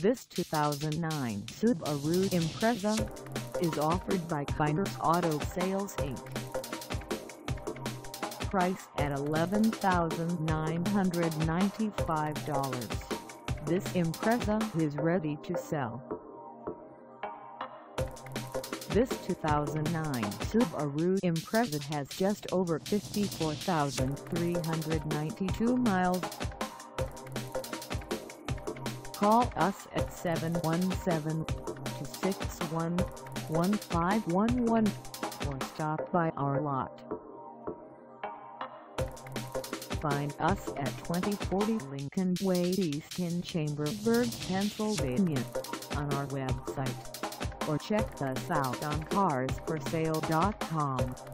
This 2009 Subaru Impreza is offered by Kyners Auto Sales Inc. Priced at $11,995. This Impreza is ready to sell. This 2009 Subaru Impreza has just over 54,392 miles. Call us at 717-261-1511 or stop by our lot. Find us at 2040 Lincoln Way East in Chambersburg, Pennsylvania, on our website, or check us out on carsforsale.com.